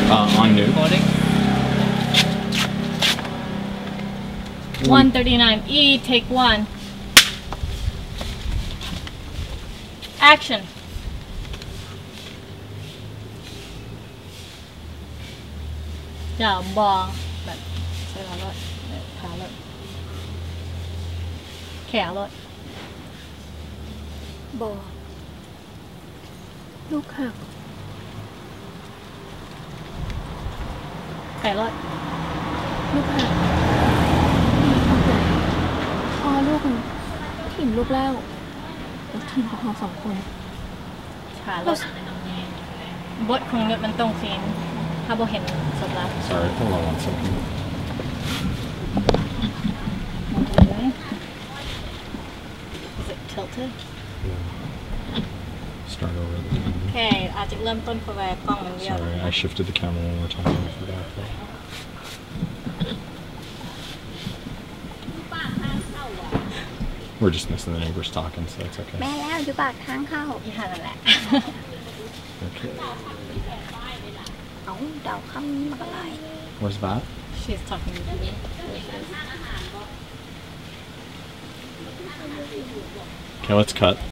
On new. Recording. 139. E, take one. Action. อย่าบอกแบบใช้แล้วขาเลยแขนเลยบอกลูกหักแขนเลยลูกหักมีความใหญ่พอลูกถิ่มลูกแล้วถิ่มกับเรา2 คนขาเลยบทของเรื่องมันตรงซีนถ้าโบเห็นสดแล้ว Sorry, hold on 1 second. Is it tilted? Start over the โอเค camera. อาจจะเริ่มต้นเพราะว่ากล้องมันเบี้ยว Sorry, I shifted the camera one more time. I forgot that. We're just missing the neighbors talking, so that's okay. แม่แล้วอยู่ปากทางเข้าอีห่านั่นแหละ Okay. เอาเดาคำนี้มาอะไร Where's that? She's talking to me. Okay, let's cut.